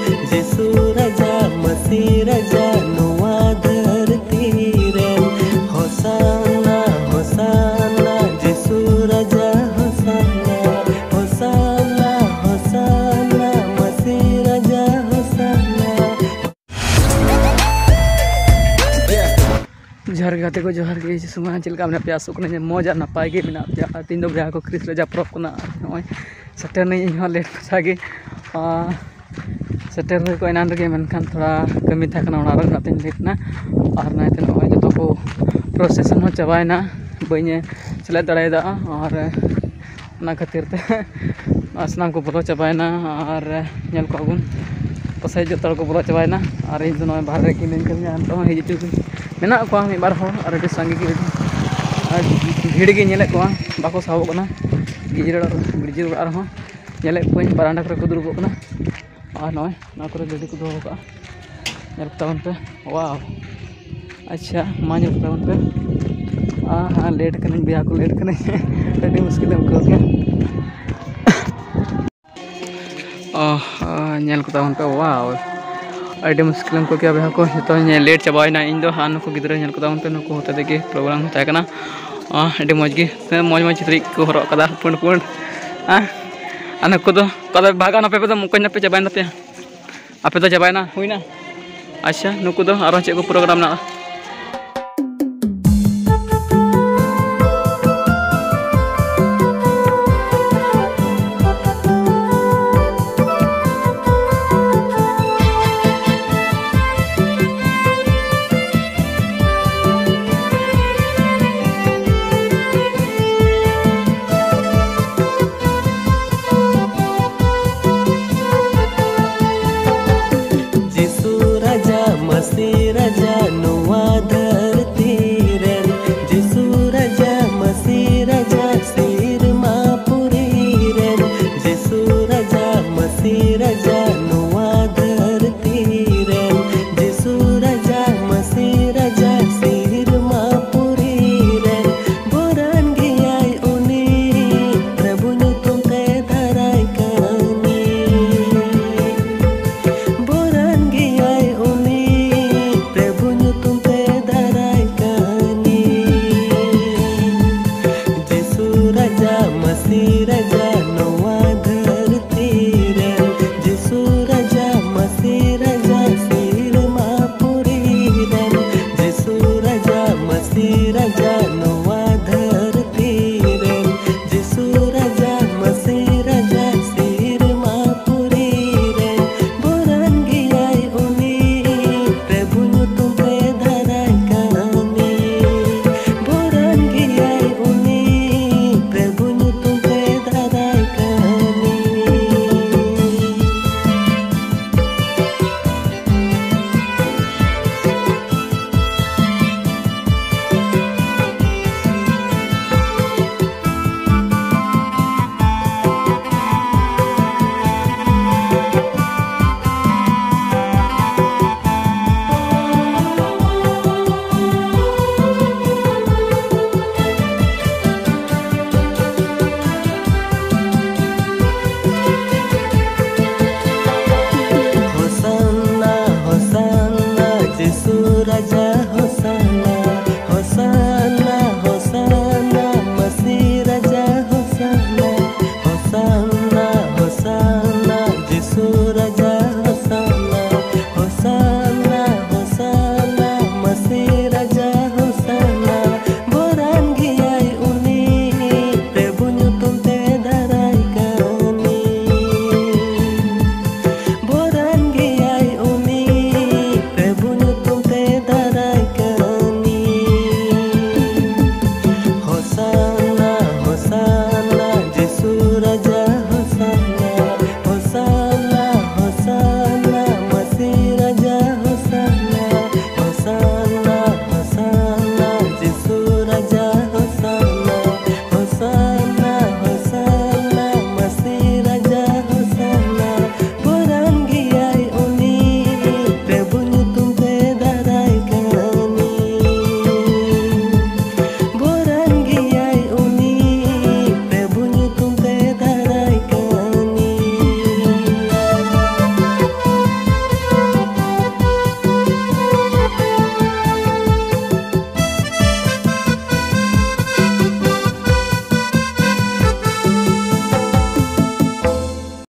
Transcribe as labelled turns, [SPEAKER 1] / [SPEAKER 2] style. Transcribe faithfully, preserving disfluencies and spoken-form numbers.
[SPEAKER 1] जिसु राजा मसीह राजा नोआ धरती रेन होसाना होसाना जिसु राजा होसाना होसाना होसाना मसीह राजा होसाना। जोहार गाते को जोहार गे सुमा चलका मे पे आसोक ने मौज और नपाय गे मेना पे तीन दो ब्याह को क्रिस राजा परब को नय सेटर नहीं इन लेट मछा गे सेटर हुई को एनान रे मेनखान थोड़ा कमी था कना ओना रंग नाते लेट ना और नाते नय जतो को प्रोसेसन हो चाबायना बने चले दड़ायदा और ना खातिर ते स्नान को बोलो चाबायना और नेल को गुन पसे जतो को बोलो चाबायना और इन दोनों बाहर की दिन कमी आन तो हिजु मेना को मी बार हो और अभी संगे की भीड़ गे नेले को बाको साबो कना गिजर गिजर और हो नेले को बरांडा करे को दुरुबो कना और नय ना करे गाड़ी को दो का नेल तावन पे वाओ अच्छा मा नेल तावन पे आ हां लेट कने बिया को लेट कने अभी मुश्किल हम को के आ नेल को तावन पे वाओ अभी मुश्किल को क्या बेहा को जो लेट चाबायना इन दो हाँ नुको गिद्रा नेल को तावन पे नुको होते देगे प्रोग्राम होता है कना अभी मौज गे मौज मौज चित्री को हरक कदा पुंड पुंड हाँ नुको दो कदा भागा ना पे तो मुको ना पे चाबायना पे आपे तो चाबायना हुईना अच्छा नुको दो आरो चेक को प्रोग्राम ना मसीह राजा नोआ धरती रेन जिसु राजा मसीह राजा सिर मापुरी रेन जिसु राजा मसीह राजा नोआ धरती रेन जिसु राजा मसीह राजा सिर मापुरी रेन बोरान गियाय उनी प्रभु नुतुम ते धराय कनी बोरान गियाय उनी मसीह राजा नोआ धरती रेन जिसु राजा मसीह राजा